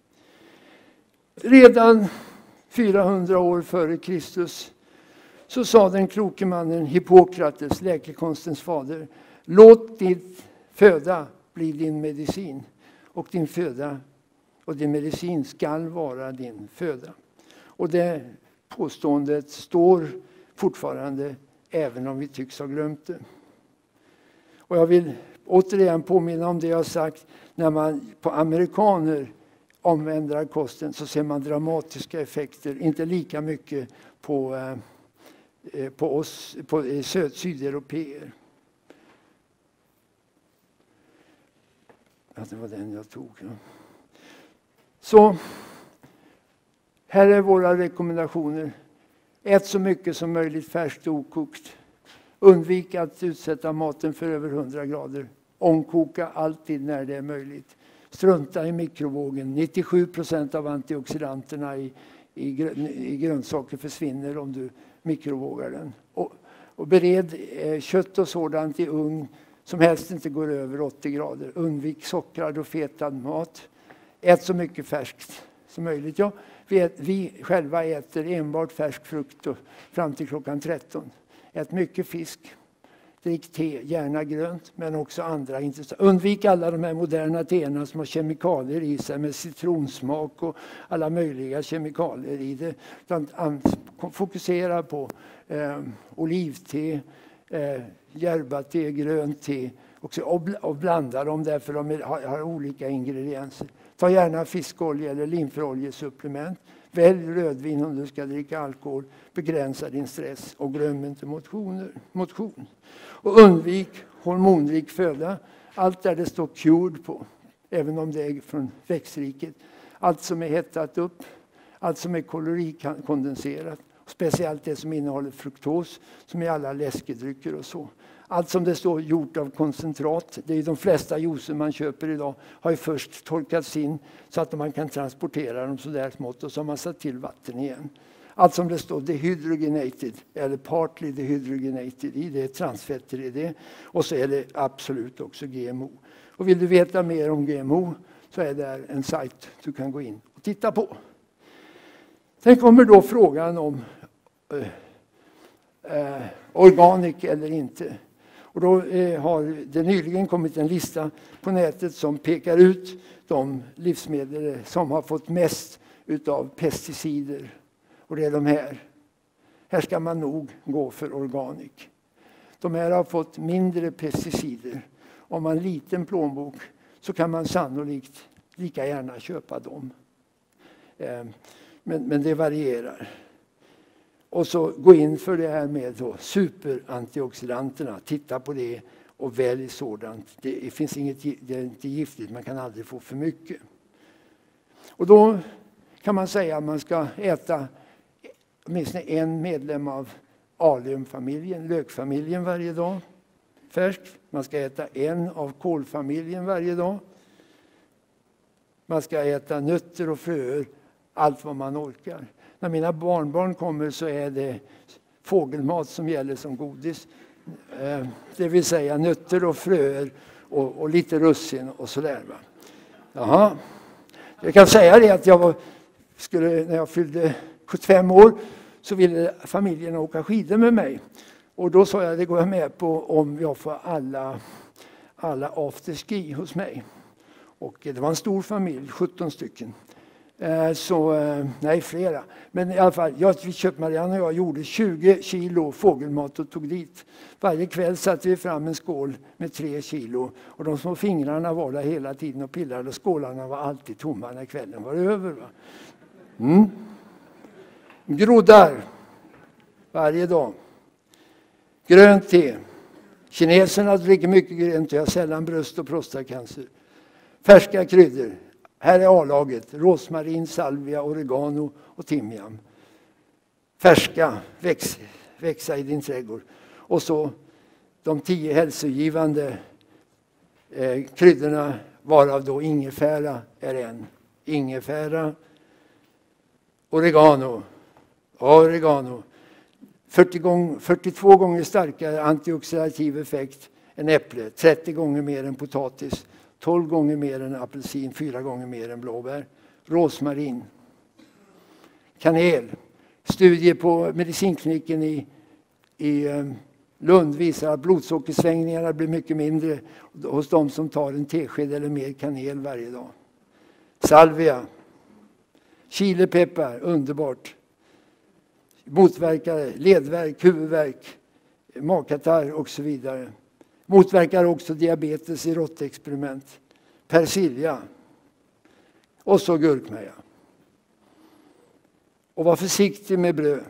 Redan 400 år före Kristus så sa den kloke mannen Hippokrates, läkekonstens fader, låt ditt föda bli din medicin och din föda och din medicin skall vara din föda. Och det påståendet står fortfarande även om vi tycks ha glömt det. Och jag vill återigen påminna om det jag har sagt. När man på amerikaner omvänder kosten så ser man dramatiska effekter. Inte lika mycket på oss, på sydeuropeer. Ja, det var den jag tog. Ja. Så här är våra rekommendationer. Ät så mycket som möjligt färskt och okokt. Undvik att utsätta maten för över 100 grader. Ångkoka alltid när det är möjligt. Strunta i mikrovågen. 97% av antioxidanterna i grönsaker försvinner om du mikrovågar den. Och bered kött och sådant i ugn som helst inte går över 80 grader. Undvik sockrad och fetad mat. Ät så mycket färskt som möjligt. Ja, vi själva äter enbart färsk frukt fram till klockan 13. Ät mycket fisk. Drick te, gärna grönt, men också andra intressanta. Undvik alla de här moderna teerna som har kemikalier i sig med citronsmak och alla möjliga kemikalier i det. Fokusera på olivte, järbate, grönt te och blanda dem därför de har olika ingredienser. Ta gärna fiskolja eller linfroljesupplement. Välj rödvin om du ska dricka alkohol. Begränsa din stress och glöm inte motion. Och undvik hormonrik föda. Allt där det står cured på. Även om det är från växtriket. Allt som är hettat upp. Allt som är kalorikondenserat. Speciellt det som innehåller fruktos. Som i alla läskedrycker och så. Allt som det står gjort av koncentrat. Det är ju de flesta juicer man köper idag. Har ju först torkats in så att man kan transportera dem så där smått. Och så har man satt till vatten igen. Allt som det står dehydrogenated eller partly dehydrogenated i det är transfetter i det. Och så är det absolut också GMO. Och vill du veta mer om GMO så är det en sajt du kan gå in och titta på. Sen kommer då frågan om organic eller inte. Och då har det nyligen kommit en lista på nätet som pekar ut de livsmedel som har fått mest utav pesticider. Och det är de här. Här ska man nog gå för organic. De här har fått mindre pesticider. Om man har en liten plånbok så kan man sannolikt lika gärna köpa dem. Men det varierar. Och så gå in för det här med då superantioxidanterna. Titta på det och välj sådant. Det finns inget, det är inte giftigt, man kan aldrig få för mycket. Och då kan man säga att man ska äta åtminstone en medlem av alliumfamiljen, lökfamiljen varje dag. Färskt. Man ska äta en av kålfamiljen varje dag. Man ska äta nötter och fröer, allt vad man orkar. När mina barnbarn kommer så är det fågelmat som gäller som godis. Det vill säga nötter och fröer och lite russin och sådär. Jaha. Jag kan säga det att när jag fyllde 75 år så ville familjen åka skidor med mig. Och då sa jag, det går jag med på om jag får alla afterski hos mig. Och det var en stor familj, 17 stycken. Nej, flera. Men i alla fall, Marianne och jag gjorde 20 kilo fågelmat och tog dit. Varje kväll satte vi fram en skål med 3 kilo. Och de små fingrarna var där hela tiden och pillade. Och skålarna var alltid tomma när kvällen var över. Va? Groddar. Varje dag. Grönt te. Kineserna dricker mycket grönt te. Jag har sällan bröst- och prostatacancer. Färska kryddor. Här är A-laget. Rosmarin, salvia, oregano och timjan. Färska. Växa i din trädgård. Och så de 10 hälsogivande kryddorna, varav då ingefära är en. Ingefära. Oregano. 42 gånger starkare antioxidativ effekt än äpple, 30 gånger mer än potatis, 12 gånger mer än apelsin, 4 gånger mer än blåbär. Rosmarin. Kanel. Studier på medicinkliniken i Lund visar att blodsockersvängningarna blir mycket mindre hos de som tar en tesked eller mer kanel varje dag. Salvia. Chilepeppar, underbart. Motverkar ledvärk, huvudvärk, magkatarr och så vidare. Motverkar också diabetes i råttexperiment. Persilja. Och så gurkmeja. Och var försiktig med bröd.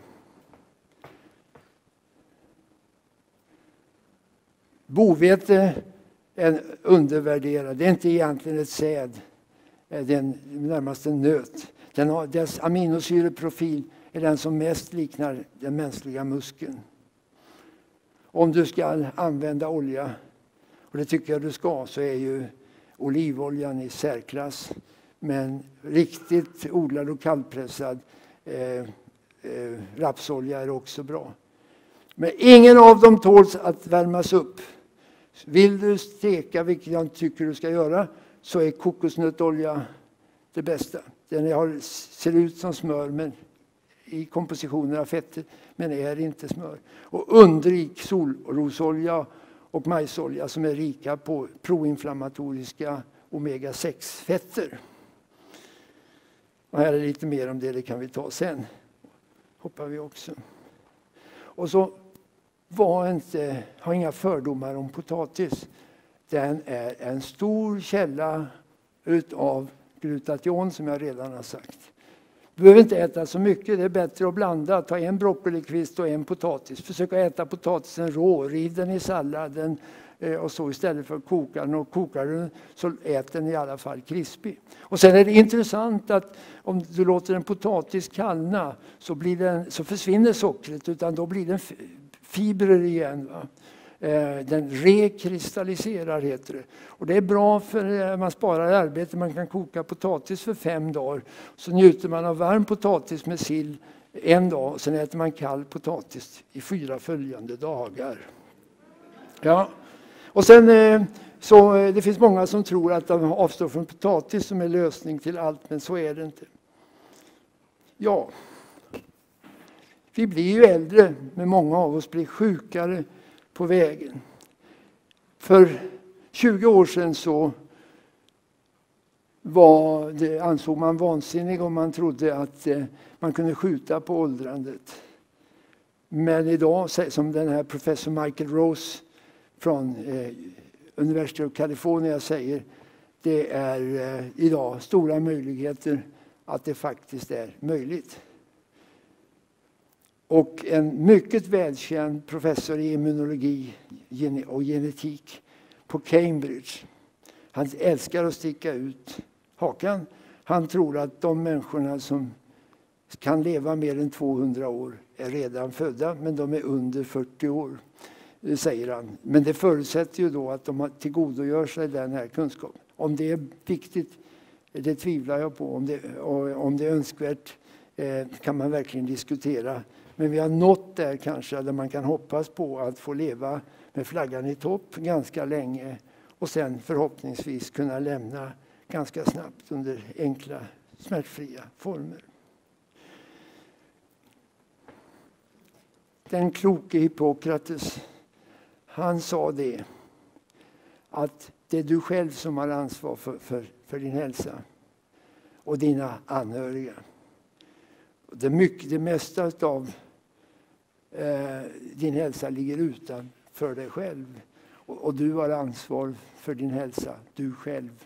Bovete är undervärderad. Det är inte egentligen ett säd. Det är närmast en nöt. Dess aminosyreprofil är den som mest liknar den mänskliga muskeln. Om du ska använda olja, och det tycker jag du ska, så är ju olivoljan i särklass. Men riktigt odlad och kallpressad rapsolja är också bra. Men ingen av dem tåls att värmas upp. Vill du steka, vilket jag tycker du ska göra, så är kokosnötolja det bästa. Den ser ut som smör men i kompositionen av fetter, men är inte smör. Och undvik solrosolja och majsolja som är rika på proinflammatoriska omega-6-fetter. Och här är lite mer om det kan vi ta sen. Hoppar vi också. Och så ha inga fördomar om potatis. Den är en stor källa utav glutation som jag redan har sagt. Du behöver inte äta så mycket, det är bättre att blanda. Ta en broccolikvist och en potatis. Försök att äta potatisen rå, riv den i salladen och så istället för att koka den. Och kokar den så äter den i alla fall krispig. Och sen är det intressant att om du låter en potatis kallna så försvinner sockret, utan då blir den fibrer igen. Va? Den rekristalliserar heter det. Och det är bra för man sparar arbete. Man kan koka potatis för 5 dagar. Så njuter man av varm potatis med sill en dag. Sen äter man kall potatis i 4 följande dagar. Ja. Och sen det finns många som tror att de avstår från potatis som är lösning till allt. Men så är det inte. Ja. Vi blir ju äldre, men många av oss blir sjukare på vägen. För 20 år sedan så ansåg man vansinnig om man trodde att man kunde skjuta på åldrandet. Men idag, som den här professor Michael Rose från University of California säger, det är idag stora möjligheter att det faktiskt är möjligt. Och en mycket välkänd professor i immunologi och genetik på Cambridge. Han älskar att sticka ut hakan. Han tror att de människorna som kan leva mer än 200 år är redan födda, men de är under 40 år, säger han. Men det förutsätter ju då att de tillgodogör sig den här kunskapen. Om det är viktigt, det tvivlar jag på. Om det är önskvärt kan man verkligen diskutera. Men vi har nått där kanske där man kan hoppas på att få leva med flaggan i topp ganska länge och sen förhoppningsvis kunna lämna ganska snabbt under enkla, smärtfria former. Den kloke Hippokrates, han sa det att det är du själv som har ansvar för din hälsa och dina anhöriga. Det mesta av din hälsa ligger utanför dig själv. Och du har ansvar för din hälsa, du själv.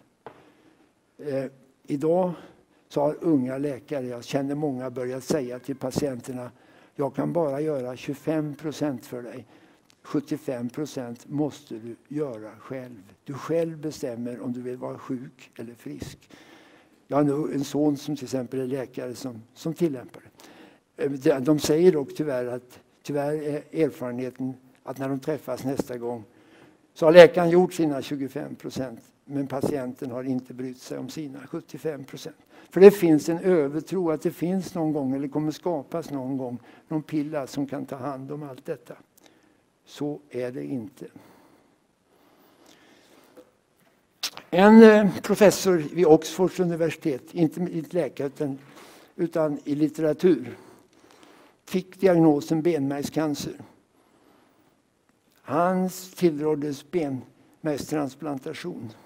Idag så har unga läkare, jag känner många, börjat säga till patienterna, jag kan bara göra 25% för dig. 75% måste du göra själv. Du själv bestämmer om du vill vara sjuk eller frisk. Jag har nu en son som till exempel är läkare som tillämpar det. De säger dock tyvärr är erfarenheten att när de träffas nästa gång så har läkaren gjort sina 25%, men patienten har inte brytt sig om sina 75%. För det finns en övertro att det finns någon gång, eller kommer skapas någon gång, någon pilla som kan ta hand om allt detta. Så är det inte. En professor vid Oxfords universitet, inte läkare utan i litteratur, fick diagnosen benmärgscancer. Han tillråddes benmärgstransplantation.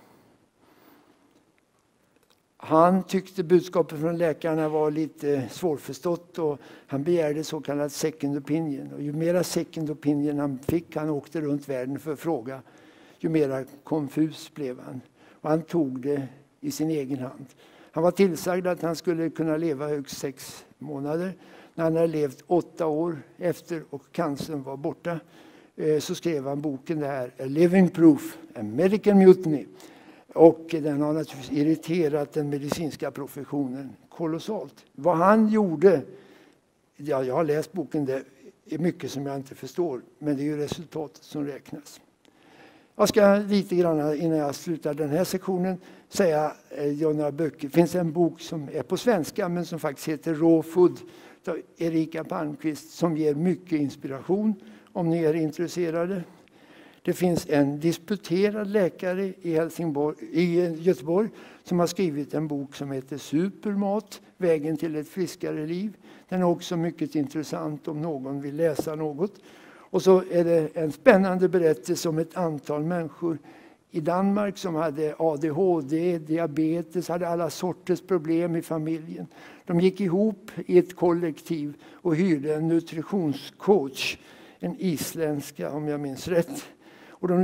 Han tyckte budskapet från läkarna var lite svårförstått och han begärde så kallad second opinion. Och ju mera second opinion han fick, han åkte runt världen för att fråga, ju mera konfus blev han. Och han tog det i sin egen hand. Han var tillsagd att han skulle kunna leva högst 6 månader. När han hade levt 8 år efter och cancern var borta så skrev han boken där, A Living Proof, American Mutiny. Och den har naturligtvis irriterat den medicinska professionen kolossalt. Vad han gjorde, ja, jag har läst boken, det är mycket som jag inte förstår, men det är ju resultatet som räknas. Jag ska lite grann innan jag slutar den här sektionen säga några böcker. Det finns en bok som är på svenska men som faktiskt heter Raw Food av Erika Palmqvist som ger mycket inspiration om ni är intresserade. Det finns en disputerad läkare i Göteborg som har skrivit en bok som heter Supermat, vägen till ett friskare liv. Den är också mycket intressant om någon vill läsa något. Och så är det en spännande berättelse om ett antal människor i Danmark som hade ADHD, diabetes, hade alla sorters problem i familjen. De gick ihop i ett kollektiv och hyrde en nutritionscoach, en isländska om jag minns rätt. Och de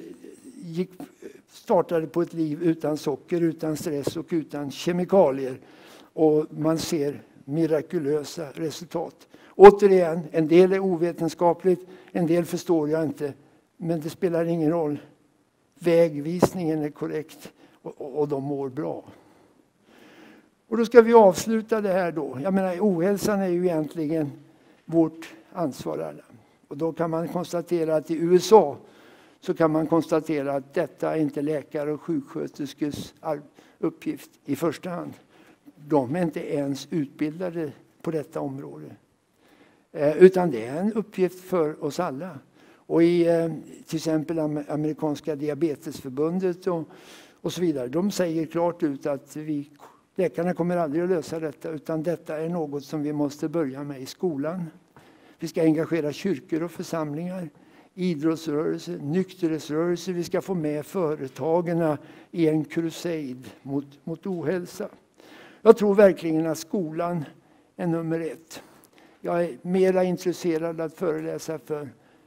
startade på ett liv utan socker, utan stress och utan kemikalier. Och man ser mirakulösa resultat. Återigen, en del är ovetenskapligt, en del förstår jag inte. Men det spelar ingen roll. Vägvisningen är korrekt och de mår bra. Och då ska vi avsluta det här då. Jag menar, ohälsan är ju egentligen vårt ansvar alla. Och då kan man konstatera att i USA så kan man konstatera att detta är inte läkare och sjuksköterskors uppgift i första hand. De är inte ens utbildade på detta område. Utan det är en uppgift för oss alla. Och i till exempel amerikanska diabetesförbundet och så vidare. De säger klart ut att läkarna kommer aldrig att lösa detta. Utan detta är något som vi måste börja med i skolan. Vi ska engagera kyrkor och församlingar, idrottsrörelser, nykterhetsrörelser. Vi ska få med företagen i en crusade mot ohälsa. Jag tror verkligen att skolan är nummer 1. Jag är mera intresserad av att föreläsa för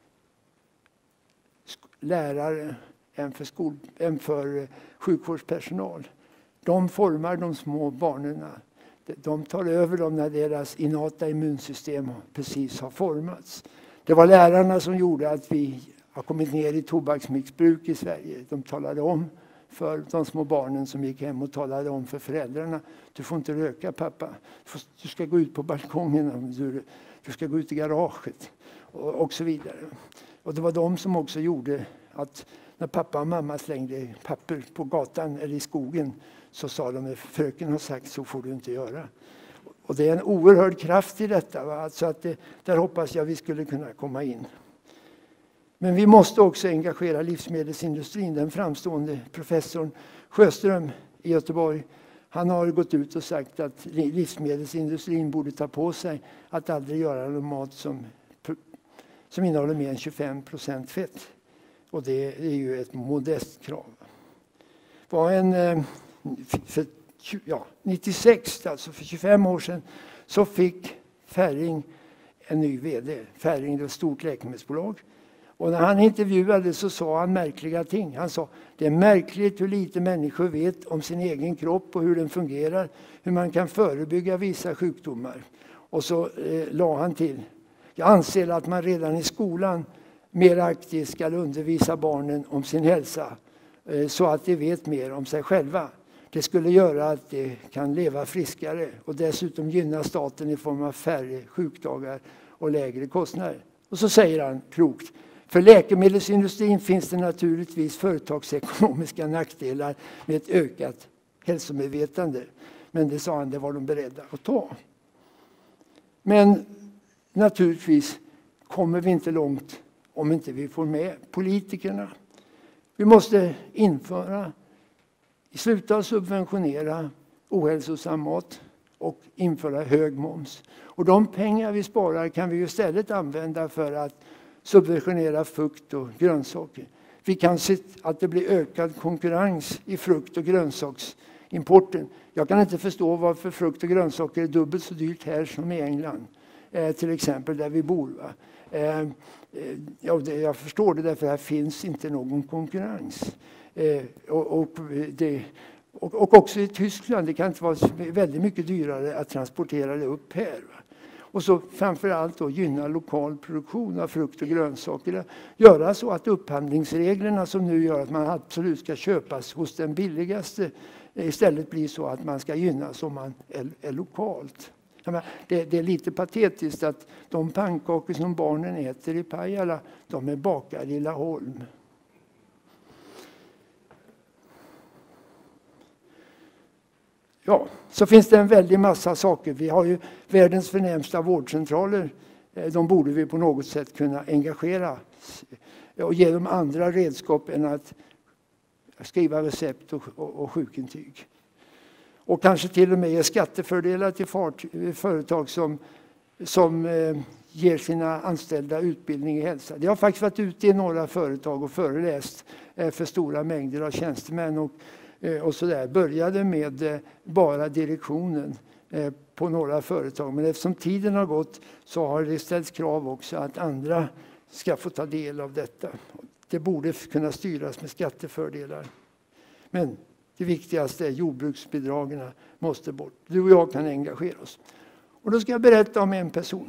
lärare än för sjukvårdspersonal. De formar de små barnen. De tar över dem när deras innata immunsystem precis har formats. Det var lärarna som gjorde att vi har kommit ner i tobaksmissbruk i Sverige. De talade om för de små barnen som gick hem och talade om för föräldrarna. Du får inte röka pappa. Du ska gå ut på balkongen. Du ska gå ut i garaget. Och så vidare. Och det var de som också gjorde att när pappa och mamma slängde papper på gatan eller i skogen så sa de, fröken har sagt så får du inte göra. Och det är en oerhörd kraft i detta. Va? Så att där hoppas jag vi skulle kunna komma in. Men vi måste också engagera livsmedelsindustrin. Den framstående professorn Sjöström i Göteborg, han har gått ut och sagt att livsmedelsindustrin borde ta på sig att aldrig göra någon mat som innehåller mer än 25% fett. Och det är ju ett modest krav. Var 96, alltså för 25 år sedan, så fick Ferring en ny vd. Ferring är ett stort läkemedelsbolag. Och när han intervjuades så sa han märkliga ting. Han sa, det är märkligt hur lite människor vet om sin egen kropp och hur den fungerar. Hur man kan förebygga vissa sjukdomar. Och så la han till, jag anser att man redan i skolan mer aktivt ska undervisa barnen om sin hälsa. Så att de vet mer om sig själva. Det skulle göra att de kan leva friskare och dessutom gynna staten i form av färre sjukdagar och lägre kostnader. Och så säger han klokt, för läkemedelsindustrin finns det naturligtvis företagsekonomiska nackdelar med ett ökat hälsomedvetande. Men det sa han, det var de beredda att ta. Men naturligtvis kommer vi inte långt om inte vi får med politikerna. Vi måste införa Sluta subventionera ohälsosam mat och införa hög moms. Och de pengar vi sparar kan vi istället använda för att subventionera frukt och grönsaker. Vi kan se att det blir ökad konkurrens i frukt- och grönsaksimporten. Jag kan inte förstå varför frukt och grönsaker är dubbelt så dyrt här som i England. Till exempel där vi bor. Jag förstår det därför här finns inte någon konkurrens. Och också i Tyskland, det kan inte vara väldigt mycket dyrare att transportera det upp här. Och så framförallt då gynna lokal produktion av frukt och grönsaker. Göra så att upphandlingsreglerna som nu gör att man absolut ska köpas hos den billigaste istället blir så att man ska gynnas om man är lokalt. Det är lite patetiskt att de pannkakor som barnen äter i Pajala, de är bakade i Laholm. Ja, så finns det en väldig massa saker. Vi har ju världens förnämsta vårdcentraler. De borde vi på något sätt kunna engagera och ge dem andra redskap än att skriva recept och sjukintyg. Och kanske till och med ge skattefördelar till företag som ger sina anställda utbildning i hälsa. Jag har faktiskt varit ute i några företag och föreläst för stora mängder av tjänstemän och så där. Började med bara direktionen på några företag. Men eftersom tiden har gått så har det ställts krav också att andra ska få ta del av detta. Det borde kunna styras med skattefördelar. Men det viktigaste är jordbruksbidragen måste bort. Du och jag kan engagera oss. Och då ska jag berätta om en person.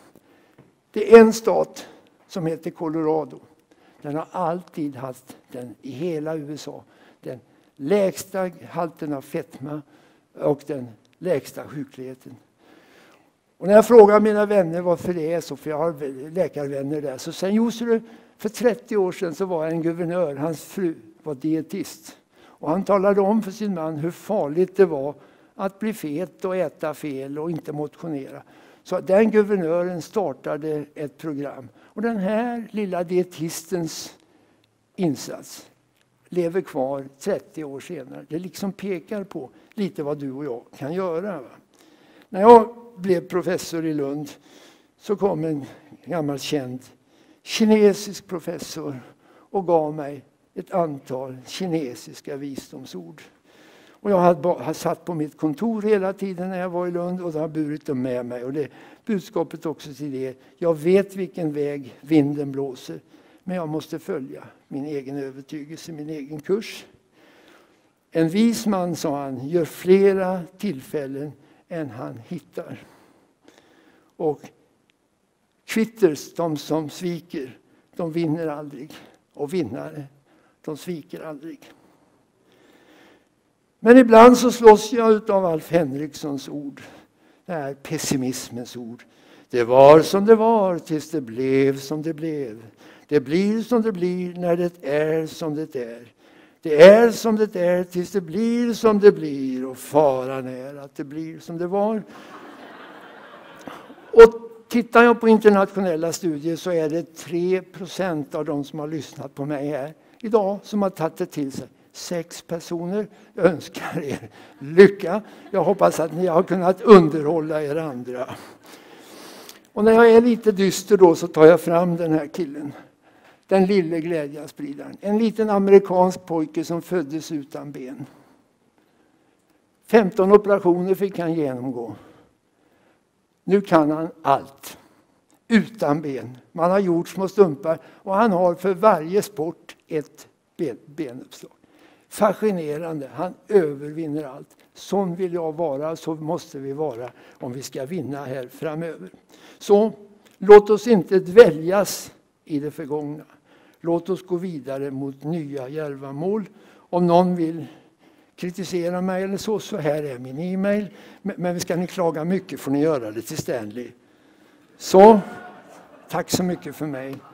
Det är en stat som heter Colorado. Den har alltid haft den i hela USA. Den lägsta halten av fetma och den lägsta sjukligheten. Och när jag frågar mina vänner varför det är så, för jag har läkarvänner där, så säger Josef, för 30 år sedan så var en guvernör, hans fru var dietist. Och han talade om för sin man hur farligt det var att bli fet och äta fel och inte motionera. Så den guvernören startade ett program. Och den här lilla dietistens insats lever kvar 30 år senare. Det liksom pekar på lite vad du och jag kan göra. När jag blev professor i Lund så kom en gammal känd kinesisk professor och gav mig ett antal kinesiska visdomsord. Och jag har satt på mitt kontor hela tiden när jag var i Lund och har burit dem med mig. Och det budskapet också till det. Jag vet vilken väg vinden blåser, men jag måste följa min egen övertygelse, min egen kurs. En vis man, sa han, gör flera tillfällen än han hittar. Och quitters, de som sviker, de vinner aldrig. Och vinnare, de sviker aldrig. Men ibland så slås jag av Alf Henriksons ord. Det här pessimismens ord. Det var som det var tills det blev som det blev. Det blir som det blir när det är som det är. Det är som det är tills det blir som det blir. Och faran är att det blir som det var. Och tittar jag på internationella studier så är det 3% av de som har lyssnat på mig här idag som har tagit det till sig. 6 personer. Jag önskar er lycka. Jag hoppas att ni har kunnat underhålla er andra. Och när jag är lite dyster då så tar jag fram den här killen. Den lille glädjespridaren. En liten amerikansk pojke som föddes utan ben. 15 operationer fick han genomgå. Nu kan han allt. Utan ben. Man har gjort små stumpar och han har för varje sport ett benuppslag. Fascinerande. Han övervinner allt. Sån vill jag vara, så måste vi vara om vi ska vinna här framöver. Så låt oss inte dväljas i det förgångna. Låt oss gå vidare mot nya djärva mål. Om någon vill kritisera mig eller så här är min e-mail. Men ska ni klaga mycket får ni göra det till Stanley. Så, tack så mycket för mig.